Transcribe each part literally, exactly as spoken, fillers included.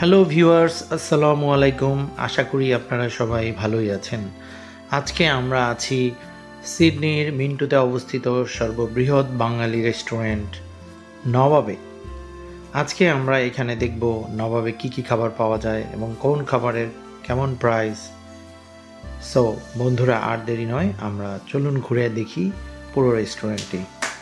Hello viewers, আসসালামু আলাইকুম। আশা করি আপনারা সবাই ভালোই আছেন। আজকে আমরা আছি সিডনির মিন্টুতে অবস্থিত সর্ববৃহৎ বাঙালি রেস্টুরেন্ট নবাবে। আজকে আমরা এখানে দেখব নবাবে কি কি খাবার পাওয়া যায় এবং কোন খাবারের কেমন প্রাইস। সো বন্ধুরা, আর দেরি নয়, আমরা চলুন ঘুরে দেখি পুরো রেস্টুরেন্টটি।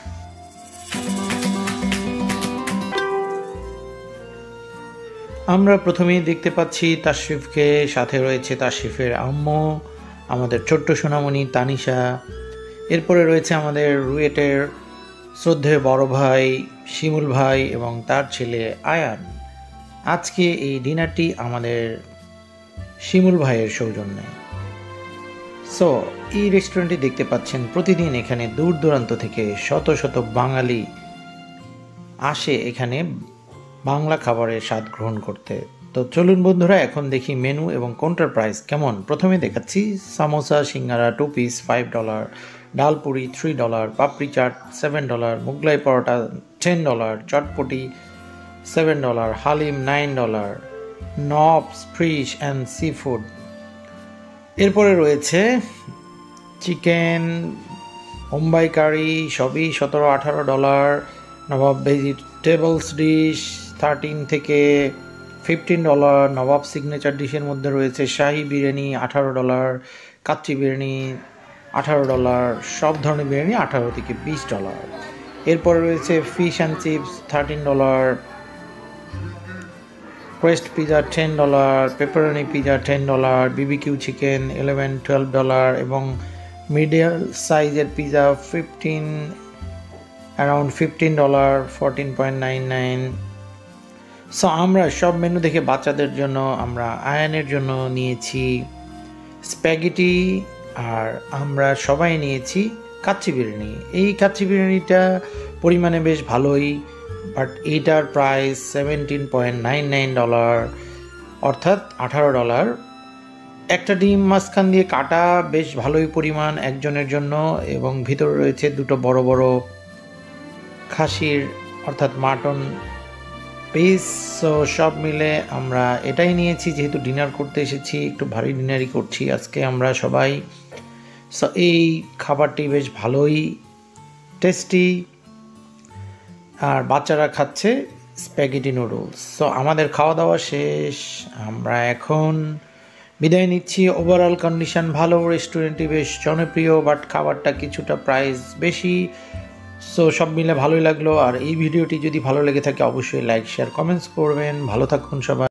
আমরা প্রথমেই দেখতে পাচ্ছি তাশরিফকে, সাথে রয়েছে তাশরিফের আম্মু, আমাদের ছোট্ট সোনামণি তানিশা। এরপরে রয়েছে আমাদের রুয়েটের শ্রদ্ধেয় বড় ভাই শিমুল ভাই এবং তার ছেলে আয়ান। আজকে এই ডিনারটি আমাদের শিমুল ভাইয়ের সৌজন্যে। সো এই রেস্টুরেন্টটি দেখতে পাচ্ছেন, প্রতিদিন এখানে দূর দূরান্ত থেকে শত শত বাঙালি আসে এখানে বাংলা খাবারের স্বাদ গ্রহণ করতে। তো চলুন বন্ধুরা, এখন দেখি মেনু এবং কোনটার প্রাইস কেমন। প্রথমে দেখাচ্ছি সামোসা সিঙ্গারা two piece five dollar, dalpuri three dollar, papdi chaat seven dollar, Mughlai paratha ten dollar, chotpoti seven dollar, haleem nine dollar, নবস ফিশ অ্যান্ড সি ফুড। এরপরে রয়েছে চিকেন, মুম্বাই কারি, সবই সতেরো আঠারো ডলার, নবাব ভেজিটেবলস ডিশ থার্টিন থেকে ফিফটিন ডলার, নবাব সিগনেচার ডিশের মধ্যে রয়েছে শাহি বিরিয়ানি আঠারো ডলার, কাচ্চি বিরিয়ানি আঠারো ডলার, সব ধরনের বিরিয়ানি আঠারো থেকে বিশ ডলার। এরপরে রয়েছে fish and chips thirteen dollar, crust pizza ten dollar, pepperoni pizza ten dollar, BBQ chicken eleven twelve dollar এবং মিডিয়াম সাইজের pizza fifteen around fifteen dollar, fourteen point nine nine. So আমরা সব মেনু দেখে বাচ্চাদের জন্য আমরা আয়ানের জন্য নিয়েছি স্প্যাগেটি, আর আমরা সবাই নিয়েছি কাচ্চি বিরিয়ানি। এই কাচ্চি বিরিয়ানিটা পরিমাণে বেশ ভালোই, বাট এইটার price seventeen point nine nine dollar, অর্থাৎ আঠারো ডলার। একটা ডিম মাঝখান দিয়ে কাটা, বেশ ভালোই পরিমাণ একজনের জন্য, এবং ভিতরে রয়েছে দুটো বড় বড় খাসির অর্থাৎ মাটন পিস। সো সব মিলে আমরা এটাই নিয়েছি, যেহেতু ডিনার করতে এসেছি, একটু ভারী ডিনারই করছি আজকে আমরা সবাই। সো এই খাবারটি বেশ ভালোই টেস্টি, আর বাচ্চারা খাচ্ছে স্প্যাগেটি নুডলস। সো আমাদের খাওয়া দাওয়া শেষ, আমরা এখন বিদায় নিচ্ছি। ওভারঅল কন্ডিশন ভালো, রেস্টুরেন্টটি বেশ জনপ্রিয়, বাট খাবারটা কিছুটা প্রাইস বেশি। সো সব মিলে ভালোই লাগলো। আর এই ভিডিওটি যদি ভালো লেগে থাকে অবশ্যই লাইক শেয়ার কমেন্টস করবেন। ভালো থাকুন সবাই।